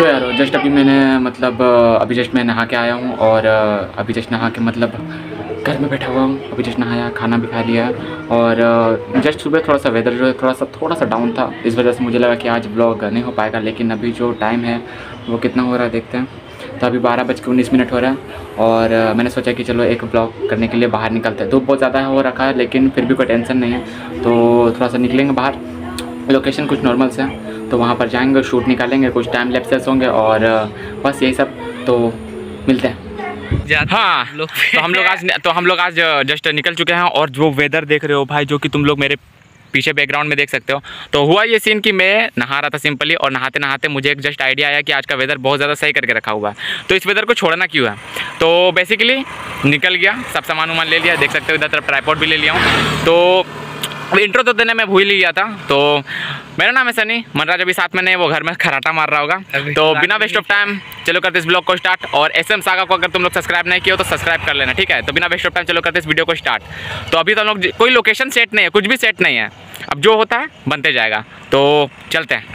यार जस्ट अभी मैंने मतलब अभी जस्ट मैं नहा के आया हूँ और अभी जस्ट नहा के मतलब घर में बैठा हुआ हूँ। अभी जस्ट नहाया, खाना भी खा लिया और जस्ट सुबह थोड़ा सा वेदर जो है थोड़ा सा डाउन था, इस वजह से मुझे लगा कि आज ब्लॉग नहीं हो पाएगा। लेकिन अभी जो टाइम है वो कितना हो रहा है देखते हैं। तो अभी 12:19 हो रहा है और मैंने सोचा कि चलो एक ब्लॉग करने के लिए बाहर निकलते हैं। धूप बहुत ज़्यादा हो रखा है लेकिन फिर भी कोई टेंशन नहीं है, तो थोड़ा सा निकलेंगे बाहर। लोकेशन कुछ नॉर्मल से है तो वहाँ पर जाएंगे, शूट निकालेंगे, कुछ टाइम लैप्सेस होंगे और बस यही सब। तो मिलते हैं। हाँ तो हम लोग आज जस्ट निकल चुके हैं और जो वेदर देख रहे हो भाई, जो कि तुम लोग मेरे पीछे बैकग्राउंड में देख सकते हो। तो हुआ ये सीन कि मैं नहा रहा था सिंपली और नहाते नहाते मुझे एक जस्ट आइडिया आया कि आज का वेदर बहुत ज़्यादा सही करके रखा हुआ है, तो इस वेदर को छोड़ना क्यों है। तो बेसिकली निकल गया, सब सामान वामान ले लिया, देख सकते हो इधर तरफ ट्राइपॉड भी ले लिया हूँ। तो अब इंट्रो तो देने मैं भूल ही गया था। तो मेरा नाम है सनी, मनराज अभी साथ में नहीं, वो घर में खराटा मार रहा होगा। तो बिना वेस्ट ऑफ टाइम चलो करते इस ब्लॉग को स्टार्ट। और SM सागा को अगर तुम लोग सब्सक्राइब नहीं किए हो तो सब्सक्राइब कर लेना, ठीक है। तो बिना वेस्ट ऑफ टाइम चलो करते इस वीडियो को स्टार्ट। तो अभी तो हम लोग कोई लोकेशन सेट नहीं है, कुछ भी सेट नहीं है, अब जो होता है बनते जाएगा। तो चलते हैं।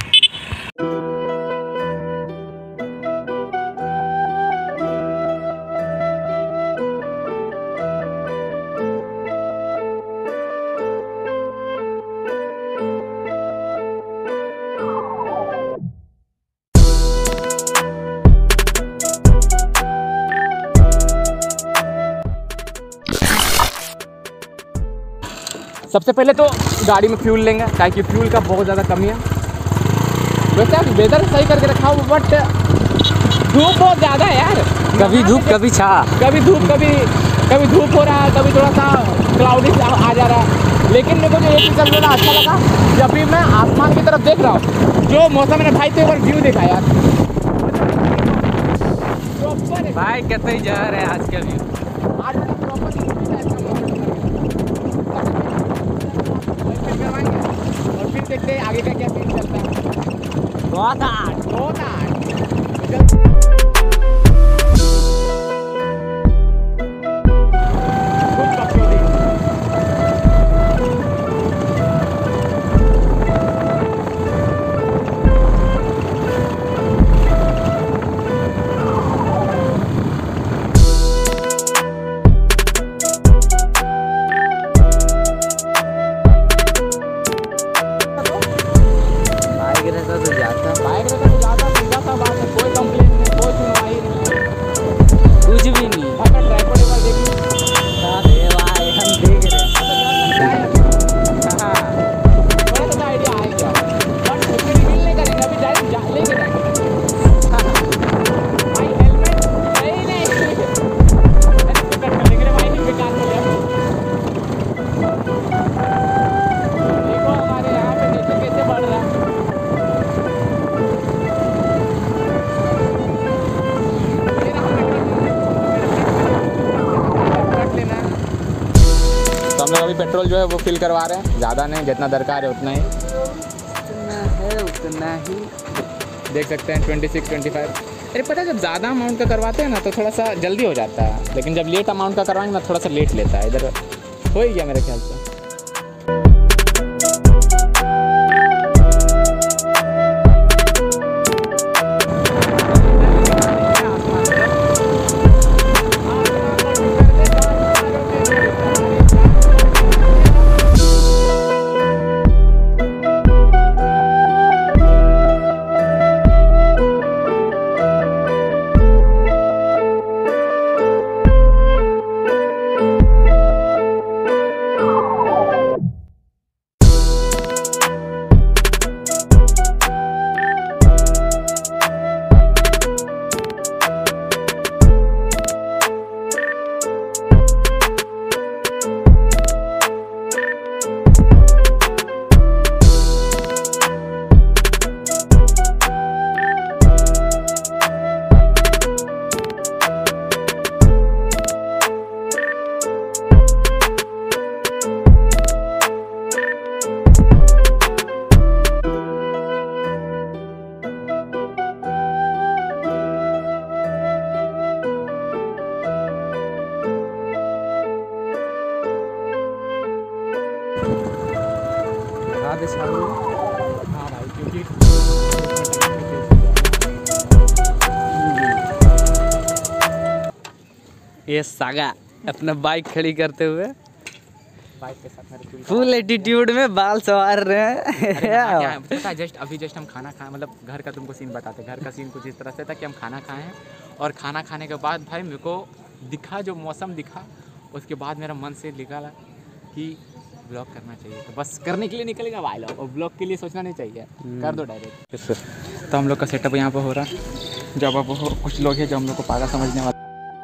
सबसे पहले तो गाड़ी में फ्यूल लेंगे, ताकि फ्यूल का बहुत ज़्यादा कमी है। वैसे आज वेदर सही करके रखा हूँ बट धूप बहुत ज़्यादा है यार, कभी धूप कभी छा, कभी धूप कभी धूप हो रहा है, कभी थोड़ा सा क्लाउडी आ जा रहा है। लेकिन मेरे को जो एक चीज़ सबसे ज़्यादा अच्छा लगा कि अभी मैं आसमान की तरफ देख रहा हूँ, जो मौसम है भाई, तो एक बार व्यू देखा यार भाई कितने जहर है आज का व्यू। आज और फिर देखते हैं आगे का क्या सीन चलता है। बहुत अभी पेट्रोल जो है वो फिल करवा रहे हैं, ज़्यादा नहीं, जितना दरकार है उतना ही देख सकते हैं। 26-25। अरे पता है जब ज़्यादा अमाउंट का करवाते हैं ना तो थोड़ा सा जल्दी हो जाता है, लेकिन जब लेट अमाउंट का करवाएंगे ना थोड़ा सा लेट लेता है। इधर हो ही गया मेरे ख्याल से। ये सागा अपना बाइक खड़ी करते हुए बाइक के साथ मेरे फुल एटीट्यूड में बाल संवार रहे हैं। पता है जस्ट हम खाना खाए, मतलब घर का तुमको सीन बताते। घर का सीन कुछ इस तरह से था कि हम खाना खाए हैं और खाना खाने के बाद भाई मेरे को दिखा, जो मौसम दिखा, उसके बाद मेरा मन से निकला कि ब्लॉग करना चाहिए। तो बस करने के लिए निकलेगा भाई लोग, और ब्लॉग के लिए सोचना नहीं चाहिए, कर दो डायरेक्ट। तो हम लोग का सेटअप यहाँ पर हो रहा है। जब अब कुछ लोग हैं जो हम लोग को पागल समझने वाले।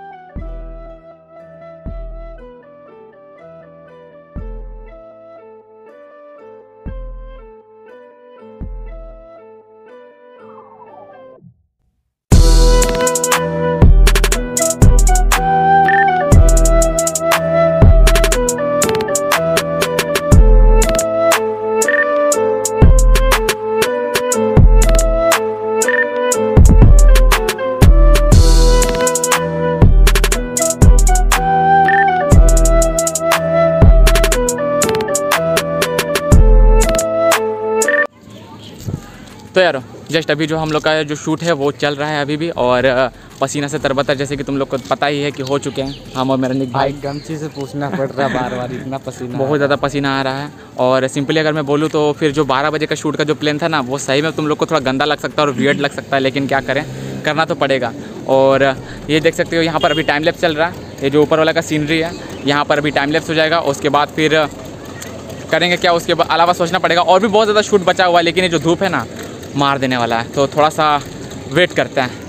तो यार जस्ट अभी जो हम लोग का जो शूट है वो चल रहा है अभी भी, और पसीना से तरबतर जैसे कि तुम लोग को पता ही है कि हो चुके हैं हम और मेरा निक भाई। गमछी से पूछना पड़ रहा है बार बार, इतना पसीना, बहुत ज़्यादा पसीना आ रहा है। और सिंपली अगर मैं बोलूँ तो फिर जो 12 बजे का शूट का जो प्लान था ना, वो सही में तुम लोग को थोड़ा गंदा लग सकता है और वियर्ड लग सकता है, लेकिन क्या करें, करना तो पड़ेगा। और ये देख सकते हो यहाँ पर अभी टाइम लैप्स चल रहा है। ये जो ऊपर वाला का सीनरी है, यहाँ पर अभी टाइम लैप्स हो जाएगा। उसके बाद फिर करेंगे क्या, उसके अलावा सोचना पड़ेगा। और भी बहुत ज़्यादा शूट बचा हुआ है, लेकिन ये जो धूप है ना मार देने वाला है, तो थोड़ा सा वेट करते हैं।